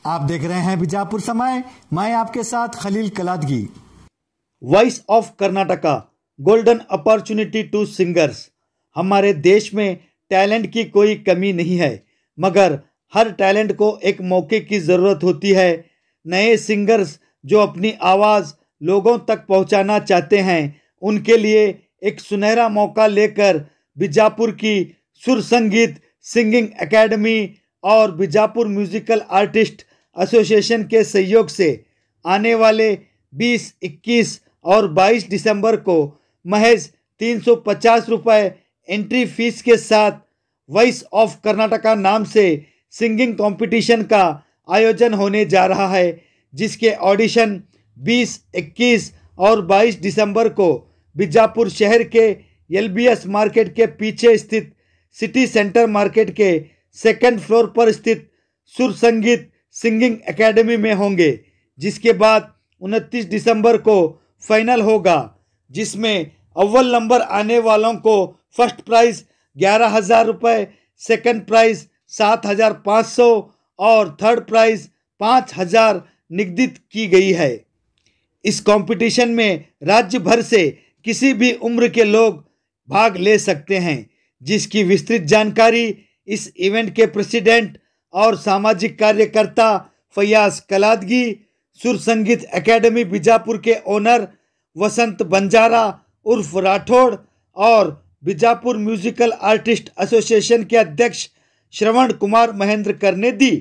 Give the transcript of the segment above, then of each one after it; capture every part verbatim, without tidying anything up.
आप देख रहे हैं बीजापुर समय, मैं आपके साथ Khalil Kaladagi. Voice of Karnataka, golden opportunity to singers. हमारे देश में टैलेंट की कोई कमी नहीं है, मगर हर टैलेंट को एक मौके की ज़रूरत होती है। नए सिंगर्स जो अपनी आवाज़ लोगों तक पहुंचाना चाहते हैं, उनके लिए एक सुनहरा मौका लेकर बीजापुर की सुर संगीत सिंगिंग एकेडमी और बीजापुर म्यूजिकल आर्टिस्ट एसोसिएशन के सहयोग से आने वाले बीस, इक्कीस और बाईस दिसंबर को महज तीन सौ पचास रुपये एंट्री फीस के साथ वॉइस ऑफ कर्नाटका नाम से सिंगिंग कंपटीशन का आयोजन होने जा रहा है, जिसके ऑडिशन बीस, इक्कीस और बाईस दिसंबर को बीजापुर शहर के एलबीएस मार्केट के पीछे स्थित सिटी सेंटर मार्केट के सेकंड फ्लोर पर स्थित सुर संगीत सिंगिंग एकेडमी में होंगे, जिसके बाद उनतीस दिसंबर को फाइनल होगा, जिसमें अव्वल नंबर आने वालों को फर्स्ट प्राइज़ ग्यारह हज़ार रुपये, सेकेंड प्राइज़ सात हज़ार पाँच सौ और थर्ड प्राइज़ पाँच हज़ार निगदित की गई है। इस कंपटीशन में राज्य भर से किसी भी उम्र के लोग भाग ले सकते हैं, जिसकी विस्तृत जानकारी इस इवेंट के प्रेसिडेंट और सामाजिक कार्यकर्ता फयाज कलादगी, सुर संगीत एकेडमी बीजापुर के ओनर वसंत बंजारा उर्फ राठौड़ और बीजापुर म्यूजिकल आर्टिस्ट एसोसिएशन के अध्यक्ष श्रवण कुमार महेंद्र कर ने दी।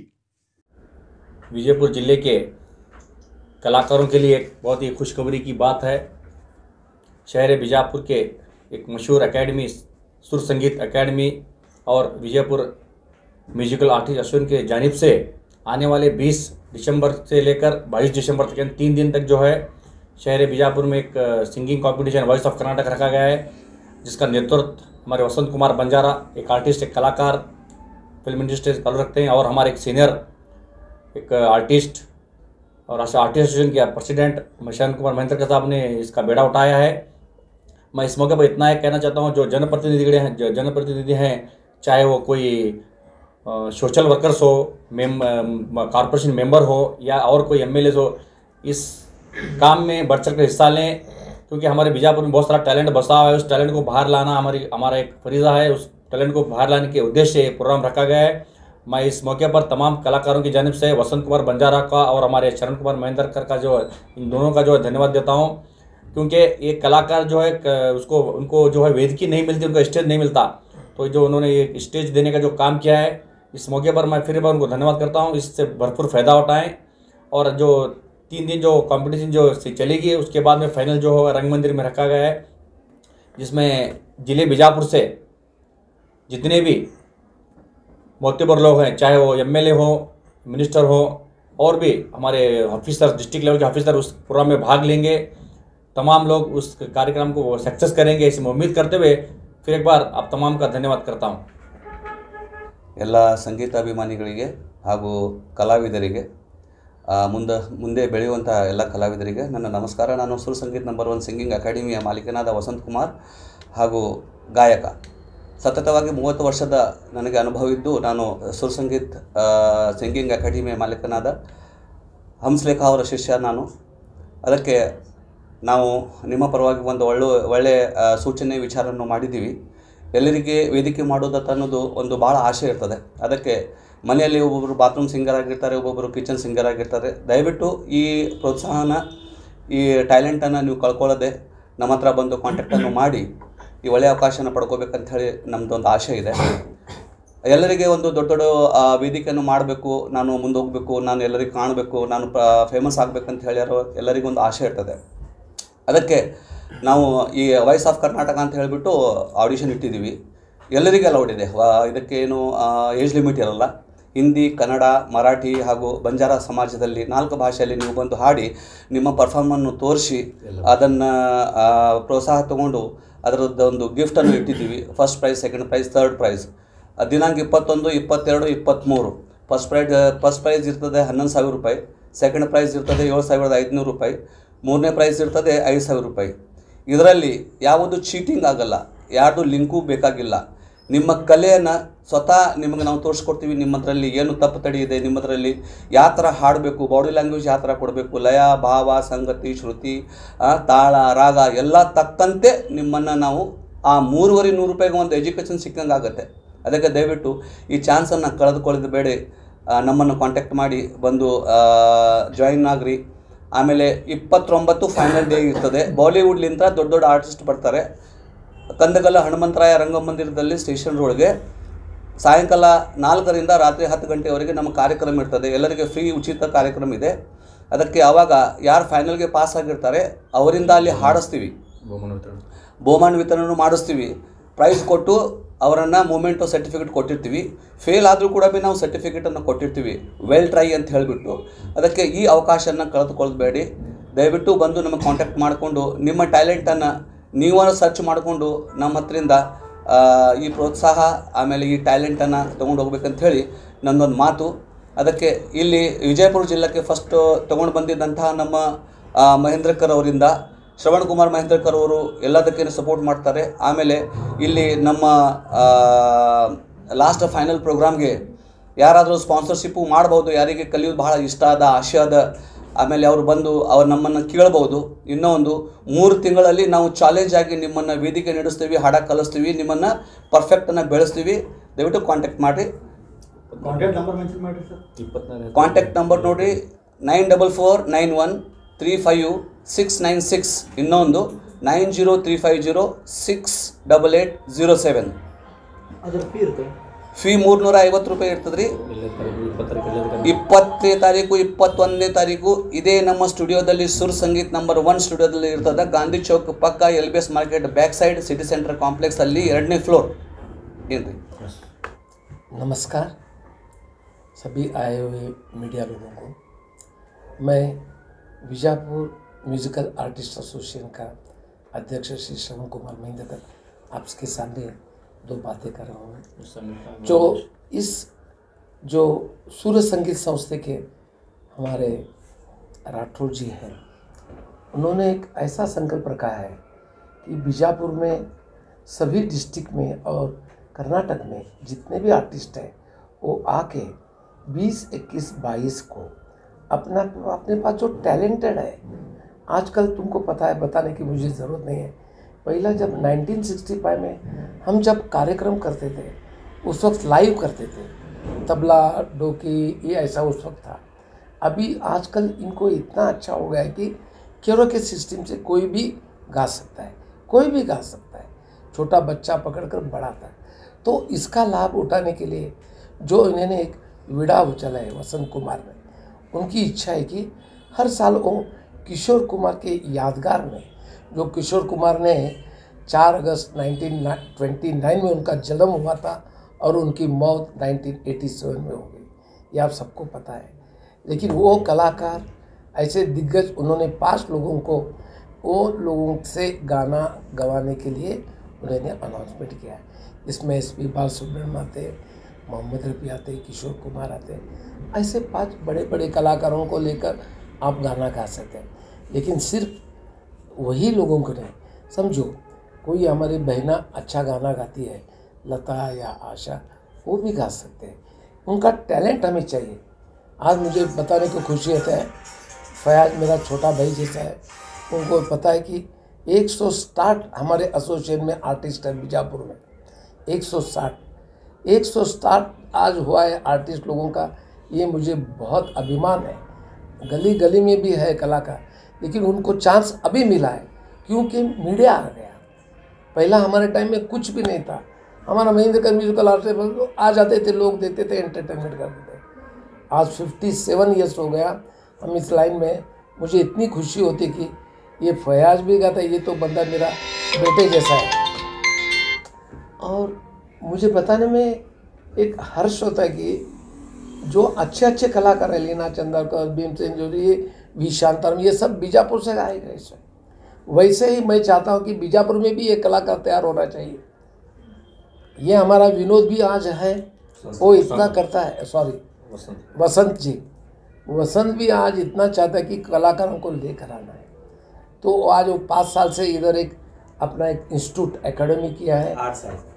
बीजापुर जिले के कलाकारों के लिए एक बहुत ही खुशखबरी की बात है। शहर बीजापुर के एक मशहूर एकेडमी सुर संगीत एकेडमी और बीजापुर म्यूजिकल आर्टिस्ट एसोसिएशन के जानिब से आने वाले बीस दिसंबर से लेकर बाईस दिसंबर तक तीन दिन तक जो है शहर बीजापुर में एक singing competition voice of Karnataka रखा गया है, जिसका नेतृत्व हमारे वसंत कुमार बंजारा, एक आर्टिस्ट, एक कलाकार, फिल्म इंडस्ट्री से ताल्लुक़ रखते हैं, और हमारे एक सीनियर एक आर्टिस्ट और आर्टिस्ट एसोसिएशन के प्रेसिडेंट श्रवण कुमार महेंद्र साहब ने इसका बेड़ा उठाया है। मैं इस मौके पर इतना है कहना चाहता हूँ, जो जनप्रतिनिधि हैं जो जनप्रतिनिधि हैं चाहे वो कोई सोशल वर्कर्स हो, मेम कॉरपोरेशन मेंबर हो या और कोई एमएलए हो, इस काम में बढ़ चढ़ कर हिस्सा लें, क्योंकि हमारे बीजापुर में बहुत सारा टैलेंट बसा हुआ है। उस टैलेंट को बाहर लाना हमारी हमारा एक फरीज़ा है। उस टैलेंट को बाहर लाने के उद्देश्य से प्रोग्राम रखा गया है। मैं इस मौके पर तमाम कलाकारों की जानिब से वसंत कुमार बंजारा का और हमारे श्रवण कुमार महेंद्र कर का जो इन दोनों का जो है धन्यवाद देता हूँ, क्योंकि एक कलाकार जो है उसको उनको जो है वेदिकी नहीं मिलती, उनको स्टेज नहीं मिलता, तो जो उन्होंने ये स्टेज देने का जो काम किया है, इस मौके पर मैं फिर बार उनको धन्यवाद करता हूँ। इससे भरपूर फ़ायदा उठाएं और जो तीन दिन जो कंपटीशन जो चलेगी उसके बाद में फाइनल जो होगा रंग मंदिर में रखा गया है, जिसमें ज़िले बीजापुर से जितने भी मोतीबर लोग हैं, चाहे वो एमएलए हो, मिनिस्टर हो और भी हमारे ऑफिसर, डिस्ट्रिक्ट लेवल के ऑफिसर उस प्रोग्राम में भाग लेंगे। तमाम लोग उस कार्यक्रम को सक्सेस करेंगे, इसी उम्मीद करते हुए फिर एक बार आप तमाम का धन्यवाद करता हूँ। ಎಲ್ಲ ಸಂಗೀತ ಅಭಿಮಾನಿಗಳಿಗೆ ಹಾಗೂ ಕಲಾವಿದರಿಗೆ ಮುಂದೆ ಮುಂದೆ ಬೆಳೆಯುವಂಥ ಎಲ್ಲ ಕಲಾವಿದರಿಗೆ ನನ್ನ ನಮಸ್ಕಾರ. ನಾನು Sur Sangeet number one singing ಅಕಾಡೆಮಿಯ ಮಾಲೀಕನಾದ ವಸಂತ್ ಕುಮಾರ್ ಹಾಗೂ ಗಾಯಕ. ಸತತವಾಗಿ ಮೂವತ್ತು ವರ್ಷದ ನನಗೆ ಅನುಭವವಿದ್ದು ನಾನು ಸುರ್ ಸಂಗೀತ್ ಸಿಂಗಿಂಗ್ ಅಕಾಡೆಮಿಯ ಮಾಲೀಕನಾದ ಹಂಸಲೇಖ ಅವರ ಶಿಷ್ಯ ನಾನು. ಅದಕ್ಕೆ ನಾವು ನಿಮ್ಮ ಪರವಾಗಿ ಒಂದು ಒಳ್ಳೆ ಒಳ್ಳೆಯ ಸೂಚನೆ ವಿಚಾರವನ್ನು ಮಾಡಿದ್ದೀವಿ. ಎಲ್ಲರಿಗೆ ವೇದಿಕೆ ಮಾಡೋದತ್ತ ಅನ್ನೋದು ಒಂದು ಭಾಳ ಆಸೆ ಇರ್ತದೆ. ಅದಕ್ಕೆ ಮನೆಯಲ್ಲಿ ಒಬ್ಬೊಬ್ಬರು ಬಾತ್ರೂಮ್ ಸಿಂಗರ್ ಆಗಿರ್ತಾರೆ, ಒಬ್ಬೊಬ್ಬರು ಕಿಚನ್ ಸಿಂಗರ್ ಆಗಿರ್ತಾರೆ. ದಯವಿಟ್ಟು ಈ ಪ್ರೋತ್ಸಾಹನ, ಈ ಟ್ಯಾಲೆಂಟನ್ನು ನೀವು ಕಳ್ಕೊಳ್ಳದೆ ನಮ್ಮ ಹತ್ರ ಬಂದು ಕಾಂಟ್ಯಾಕ್ಟನ್ನು ಮಾಡಿ ಈ ಒಳ್ಳೆಯ ಅವಕಾಶನ ಪಡ್ಕೋಬೇಕಂತ ಹೇಳಿ ನಮ್ಮದೊಂದು ಆಸೆ ಇದೆ. ಎಲ್ಲರಿಗೆ ಒಂದು ದೊಡ್ಡ ದೊಡ್ಡ ವೇದಿಕೆಯನ್ನು ಮಾಡಬೇಕು, ನಾನು ಮುಂದೆ ಹೋಗಬೇಕು, ನಾನು ಎಲ್ಲರಿಗೆ ಕಾಣಬೇಕು, ನಾನು ಫೇಮಸ್ ಆಗಬೇಕಂತ ಹೇಳ್ಯಾರೋ ಎಲ್ಲರಿಗೂ ಒಂದು ಆಸೆ ಇರ್ತದೆ. ಅದಕ್ಕೆ ನಾವು ಈ ವಾಯ್ಸ್ ಆಫ್ ಕರ್ನಾಟಕ ಅಂತ ಹೇಳಿಬಿಟ್ಟು ಆಡಿಷನ್ ಇಟ್ಟಿದ್ದೀವಿ. ಎಲ್ಲರಿಗೆ ಅಲೌಡ್ ಇದೆ. ಇದಕ್ಕೇನು ಏಜ್ ಲಿಮಿಟ್ ಇರಲ್ಲ. ಹಿಂದಿ, ಕನ್ನಡ, ಮರಾಠಿ ಹಾಗೂ ಬಂಜಾರ ಸಮಾಜದಲ್ಲಿ ನಾಲ್ಕು ಭಾಷೆಯಲ್ಲಿ ನೀವು ಬಂದು ಹಾಡಿ ನಿಮ್ಮ ಪರ್ಫಾರ್ಮನ್ನು ತೋರಿಸಿ ಅದನ್ನು ಪ್ರೋತ್ಸಾಹ ತಗೊಂಡು ಅದರದ್ದು ಒಂದು ಗಿಫ್ಟನ್ನು ಇಟ್ಟಿದ್ದೀವಿ. First prize, second prize, third prize. ದಿನಾಂಕ ಇಪ್ಪತ್ತೊಂದು, ಇಪ್ಪತ್ತೆರಡು, ಇಪ್ಪತ್ತ್ಮೂರು ಫಸ್ಟ್ ಪ್ರೈಸ್ ಫಸ್ಟ್ ಪ್ರೈಸ್ ಇರ್ತದೆ ಹನ್ನೊಂದು ಸಾವಿರ ರೂಪಾಯಿ, ಸೆಕೆಂಡ್ ಪ್ರೈಸ್ ಇರ್ತದೆ ಏಳು ಸಾವಿರದ ಐದುನೂರು ರೂಪಾಯಿ, ಮೂರನೇ ಪ್ರೈಸ್ ಇರ್ತದೆ ಐದು ಸಾವಿರ ರೂಪಾಯಿ. ಇದರಲ್ಲಿ ಯಾವುದು ಚೀಟಿಂಗ್ ಆಗಲ್ಲ, ಯಾರ್ದು ಲಿಂಕು ಬೇಕಾಗಿಲ್ಲ. ನಿಮ್ಮ ಕಲೆಯನ್ನು ಸ್ವತಃ ನಿಮಗೆ ನಾವು ತೋರಿಸ್ಕೊಡ್ತೀವಿ. ನಿಮ್ಮದ್ರಲ್ಲಿ ಏನು ತಪ್ಪು ತಡಿ ಇದೆ, ನಿಮ್ಮದ್ರಲ್ಲಿ ಯಾವ ಥರ ಹಾಡಬೇಕು, ಬಾಡಿ ಲ್ಯಾಂಗ್ವೇಜ್ ಯಾವ ಥರ ಕೊಡಬೇಕು, ಲಯ ಭಾವ ಸಂಗತಿ ಶ್ರುತಿ ತಾಳ ರಾಗ ಎಲ್ಲ ತಕ್ಕಂತೆ ನಿಮ್ಮನ್ನು ನಾವು ಆ ಮೂರುವರೆ ನೂರು ರೂಪಾಯಿಗೆ ಒಂದು ಎಜುಕೇಷನ್ ಸಿಕ್ಕಂಗೆ ಆಗುತ್ತೆ. ಅದಕ್ಕೆ ದಯವಿಟ್ಟು ಈ ಚಾನ್ಸನ್ನು ಕಳೆದುಕೊಳ್ಳೋದು ಬೇಡ, ನಮ್ಮನ್ನು ಕಾಂಟ್ಯಾಕ್ಟ್ ಮಾಡಿ ಬಂದು ಜಾಯಿನ್ ಆಗ್ರಿ. ಆಮೇಲೆ ಇಪ್ಪತ್ತೊಂಬತ್ತು ಫೈನಲ್ ಡೇ ಇರ್ತದೆ. ಬಾಲಿವುಡ್ಲಿಂದ ದೊಡ್ಡ ದೊಡ್ಡ ಆರ್ಟಿಸ್ಟ್ ಬರ್ತಾರೆ. ಕಂದಗಲ್ಲ ಹನುಮಂತರಾಯ ರಂಗಮಂದಿರದಲ್ಲಿ ಸ್ಟೇಷನ್ ರೋಡ್ಗೆ ಸಾಯಂಕಾಲ ನಾಲ್ಕರಿಂದ ರಾತ್ರಿ ಹತ್ತು ಗಂಟೆವರೆಗೆ ನಮ್ಮ ಕಾರ್ಯಕ್ರಮ ಇರ್ತದೆ. ಎಲ್ಲರಿಗೆ ಫ್ರೀ ಉಚಿತ ಕಾರ್ಯಕ್ರಮ ಇದೆ. ಅದಕ್ಕೆ ಆವಾಗ ಯಾರು ಫೈನಲ್ಗೆ ಪಾಸ್ ಆಗಿರ್ತಾರೆ ಅವರಿಂದ ಅಲ್ಲಿ ಹಾಡಿಸ್ತೀವಿ, ಬಹುಮಾನ ವಿತರಣೆ ಮಾಡಿಸ್ತೀವಿ. ಪ್ರೈಸ್ ಕೊಟ್ಟು ಅವರನ್ನು ಮೂಮೆಂಟು ಸರ್ಟಿಫಿಕೇಟ್ ಕೊಟ್ಟಿರ್ತೀವಿ. ಫೇಲ್ ಆದರೂ ಕೂಡ ಭೀ ನಾವು ಸರ್ಟಿಫಿಕೇಟನ್ನು ಕೊಟ್ಟಿರ್ತೀವಿ, ವೆಲ್ ಟ್ರೈ ಅಂತ ಹೇಳಿಬಿಟ್ಟು. ಅದಕ್ಕೆ ಈ ಅವಕಾಶನ ಕಳೆದುಕೊಳ್ಬೇಡಿ. ದಯವಿಟ್ಟು ಬಂದು ನಮಗೆ ಕಾಂಟ್ಯಾಕ್ಟ್ ಮಾಡಿಕೊಂಡು ನಿಮ್ಮ ಟ್ಯಾಲೆಂಟನ್ನು ನೀವು ಸರ್ಚ್ ಮಾಡಿಕೊಂಡು ನಮ್ಮ ಹತ್ರಿಂದ ಈ ಪ್ರೋತ್ಸಾಹ ಆಮೇಲೆ ಈ ಟ್ಯಾಲೆಂಟನ್ನು ತೊಗೊಂಡು ಹೋಗ್ಬೇಕಂತ ಹೇಳಿ ನನ್ನೊಂದು ಮಾತು. ಅದಕ್ಕೆ ಇಲ್ಲಿ ವಿಜಯಪುರ ಜಿಲ್ಲೆಗೆ ಫಸ್ಟು ತೊಗೊಂಡು ಬಂದಿದ್ದಂತಹ ನಮ್ಮ ಮಹೇಂದ್ರಕರ್ ಅವರಿಂದ ಶ್ರವಣ್ ಕುಮಾರ್ ಮಹೇಂದ್ರಕರ್ ಅವರು ಎಲ್ಲದಕ್ಕೇನು ಸಪೋರ್ಟ್ ಮಾಡ್ತಾರೆ. ಆಮೇಲೆ ಇಲ್ಲಿ ನಮ್ಮ ಲಾಸ್ಟ್ ಫೈನಲ್ ಪ್ರೋಗ್ರಾಮ್ಗೆ ಯಾರಾದರೂ ಸ್ಪಾನ್ಸರ್ಶಿಪ್ಪು ಮಾಡ್ಬೋದು, ಯಾರಿಗೆ ಕಲಿಯೋದು ಬಹಳ ಇಷ್ಟ ಆದ ಆಶೆ ಆದ, ಆಮೇಲೆ ಅವರು ಬಂದು ಅವ್ರು ನಮ್ಮನ್ನು ಕೇಳ್ಬೋದು. ಇನ್ನೂ ಒಂದು ಮೂರು ತಿಂಗಳಲ್ಲಿ ನಾವು ಚಾಲೆಂಜ್ ಆಗಿ ನಿಮ್ಮನ್ನು ವೇದಿಕೆ ನಡೆಸ್ತೀವಿ, ಹಾಡ ಕಲಿಸ್ತೀವಿ, ನಿಮ್ಮನ್ನು ಪರ್ಫೆಕ್ಟನ್ನು ಬೆಳೆಸ್ತೀವಿ. ದಯವಿಟ್ಟು ಕಾಂಟ್ಯಾಕ್ಟ್ ಮಾಡಿರಿ. ಕಾಂಟ್ಯಾಕ್ಟ್ ನಂಬರ್ ಮೆನ್ಷನ್ ಮಾಡಿರಿ ಸರ್. ಕಾಂಟ್ಯಾಕ್ಟ್ ನಂಬರ್ ನೋಡಿರಿ, nine double four nine one three five six nine six, ಇನ್ನೊಂದು nine zero three five zero six double eight zero seven. ಅದ್ರ ಫೀ ಇರುತ್ತೆ, ಫೀ ಮೂರ್ನೂರ ಐವತ್ತು ರೂಪಾಯಿ ಇರ್ತದೆ ರೀ. ಇಪ್ಪತ್ತನೇ ತಾರೀಕು ಇಪ್ಪತ್ತೊಂದನೇ ತಾರೀಕು ಇದೇ ನಮ್ಮ ಸ್ಟುಡಿಯೋದಲ್ಲಿ ಸುರ್ ಸಂಗೀತ್ ನಂಬರ್ ಒನ್ ಸ್ಟುಡಿಯೋದಲ್ಲಿ ಇರ್ತದೆ. ಗಾಂಧಿ ಚೌಕ್ ಪಕ್ಕ L B S market back side city centre complex ಅಲ್ಲಿ ಎರಡನೇ ಫ್ಲೋರ್. ಏನು ರೀ? नमस्कार सभी आए हुए मीडिया लोगों को। मैं बीजापुर म्यूज़िकल आर्टिस्ट एसोसिएशन का अध्यक्ष श्री श्रवण कुमार महेंद्रकर आपके सामने दो बातें कर रहा हूँ। जो इस जो सुर संगीत संस्था के हमारे राठौर जी हैं, उन्होंने एक ऐसा संकल्प रखा है कि बीजापुर में सभी डिस्ट्रिक्ट में और कर्नाटक में जितने भी आर्टिस्ट हैं वो आके बीस, इक्कीस, बाईस को अपना अपने पास जो टैलेंटेड है, आजकल तुमको पता है, बताने की मुझे ज़रूरत नहीं है। पहला जब नाइनटीन सिक्सटी फाइव में हम जब कार्यक्रम करते थे उस वक्त लाइव करते थे, तबला डोकी ये ऐसा उस वक्त था। अभी आजकल इनको इतना अच्छा हो गया है कि कैरोके सिस्टम से कोई भी गा सकता है, कोई भी गा सकता है, छोटा बच्चा पकड़कर बड़ा था। तो इसका लाभ उठाने के लिए जो इन्होंने एक विड़ा उछला है वसंत कुमार में, उनकी इच्छा है कि हर साल वो किशोर कुमार के यादगार में, जो किशोर कुमार ने चार अगस्त नाइनटीन ट्वेंटी नाइन में उनका जन्म हुआ था और उनकी मौत नाइनटीन एटी सेवन में हो गई, ये आप सबको पता है। लेकिन वो कलाकार ऐसे दिग्गज, उन्होंने पांच लोगों को वो लोगों से गाना गवाने के लिए उन्होंने अनाउंसमेंट किया है। इसमें एस पी बालसुब्रमण्यम आते, मोहम्मद रफ़ी आते, किशोर कुमार आते, ऐसे पांच बड़े बड़े कलाकारों को लेकर आप गाना गा सकते हैं। लेकिन सिर्फ वही लोगों को नहीं, समझो कोई हमारी बहना अच्छा गाना गाती है, लता या आशा, वो भी गा सकते हैं। उनका टैलेंट हमें चाहिए। आज मुझे बताने को खुशी होता है, फयाज मेरा छोटा भाई जैसा है, उनको पता है कि एक सौ साठ हमारे एसोसिएशन में आर्टिस्ट है बीजापुर में, एक सौ साठ एक सौ साठ आज हुआ है आर्टिस्ट लोगों का। ये मुझे बहुत अभिमान है। गली गली में भी है कलाकार, लेकिन उनको चांस अभी मिला है क्योंकि मीडिया आ गया। पहला हमारे टाइम में कुछ भी नहीं था। हमारा महेंद्रकर म्यूजिकल आर्टिस्ट आ जाते थे, लोग देते थे, एंटरटेनमेंट करते थे। आज फिफ्टी सेवन ईयर्स हो गया हम इस लाइन में। मुझे इतनी खुशी होती कि ये फयाज भी गाता है, ये तो बंदा मेरा बेटे जैसा है। और मुझे बताने में एक हर्ष होता है कि जो अच्छे अच्छे कलाकार हैं, लीना चंद्रकर, भीमसेन जोशी, वी शांताराम, ये सब बीजापुर से आए गए हैं। वैसे ही मैं चाहता हूँ कि बीजापुर में भी एक कलाकार तैयार होना चाहिए। ये हमारा विनोद भी आज है, वो इतना करता है, सॉरी वसंत जी, वसंत भी आज इतना चाहता है कि कलाकारों को लेकर आना है। तो आज वो पाँच साल से इधर एक अपना एक इंस्टीट्यूट एकेडमी किया है, आठ साल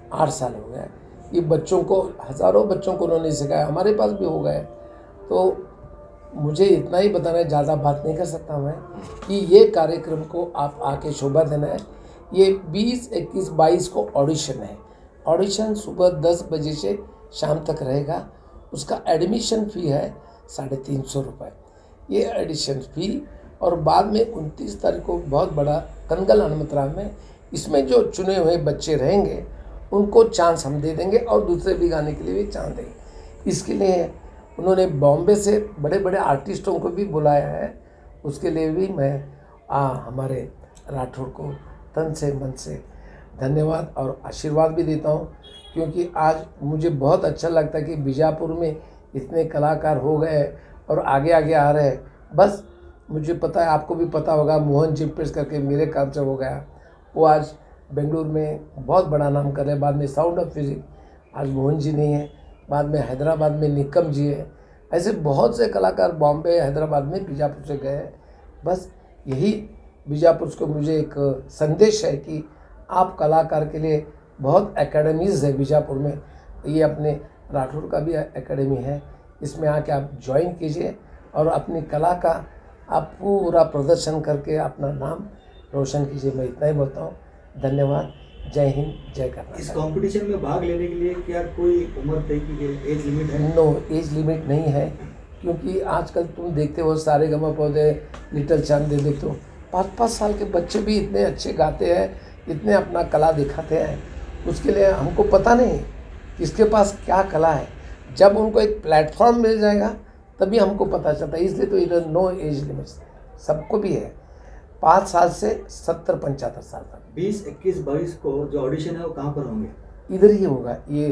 आठ साल हो गए। ये बच्चों को, हज़ारों बच्चों को उन्होंने सिखाया, हमारे पास भी हो गए। तो मुझे इतना ही बताना है, ज़्यादा बात नहीं कर सकता मैं, कि ये कार्यक्रम को आप आके शोभा देना है। ये बीस, इक्कीस, बाईस को ऑडिशन है। ऑडिशन सुबह दस बजे से शाम तक रहेगा। उसका एडमिशन फ़ी है साढ़े तीन सौ रुपये, ये एडिशन फ़ी। और बाद में उनतीस तारीख को बहुत बड़ा कनगल हनुमतराम में, इसमें जो चुने हुए बच्चे रहेंगे उनको चांस हम दे देंगे और दूसरे भी गाने के लिए भी चांस देंगे। इसके लिए उन्होंने बॉम्बे से बड़े बड़े आर्टिस्टों को भी बुलाया है। उसके लिए भी मैं आ, हमारे राठौड़ को तन से मन से धन्यवाद और आशीर्वाद भी देता हूँ, क्योंकि आज मुझे बहुत अच्छा लगता है कि बीजापुर में इतने कलाकार हो गए और आगे आगे आ रहे हैं। बस मुझे पता है, आपको भी पता होगा, मोहन जिम्पेश करके मेरे काम से हो गया, वो आज बेंगलुरु में बहुत बड़ा नाम कर रहे हैं। बाद में साउंड ऑफ म्यूजिक, आज मोहन जी नहीं है, बाद में हैदराबाद में निकम जी है। ऐसे बहुत से कलाकार बॉम्बे, हैदराबाद में बीजापुर से गए हैं। बस यही बीजापुर को मुझे एक संदेश है कि आप कलाकार के लिए बहुत एकेडमीज़ है बीजापुर में। ये अपने राठौड़ का भी एकेडमी है, इसमें आके आप ज्वाइन कीजिए और अपनी कला का आप पूरा प्रदर्शन करके अपना नाम रोशन कीजिए। मैं इतना ही बोलता हूँ। धन्यवाद। जय हिंद, जय कर्नाटक। इस कंपटीशन में भाग लेने के लिए क्या कोई उम्र तय की गई, एज लिमिट है? नो, एज लिमिट नहीं है, क्योंकि आजकल तुम देखते हो सारे गमा पौधे, लिटिल चैंप दे देखते हो, पाँच पाँच साल के बच्चे भी इतने अच्छे गाते हैं, इतने अपना कला दिखाते हैं। उसके लिए हमको पता नहीं किसके पास क्या कला है। जब उनको एक प्लेटफॉर्म मिल जाएगा तभी हमको पता चलता है। इसलिए तो इधर नो एज लिमिट सबको भी है, पाँच साल से सत्तर पंचहत्तर साल तक। बीस, इक्कीस, बाईस को जो ऑडिशन है वो कहाँ पर होंगे? इधर ही होगा। ये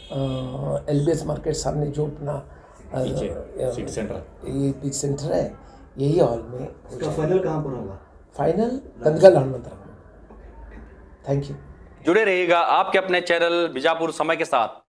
एल बी एस मार्केट सामने जो अपना सीट सेंटर, ये पिक सेंटर है, यही हॉल में। इसका फाइनल कहाँ पर होगा? Final Kanagal Hanumataram. Thank you. जुड़े रहिएगा आपके अपने चैनल बीजापुर समय के साथ।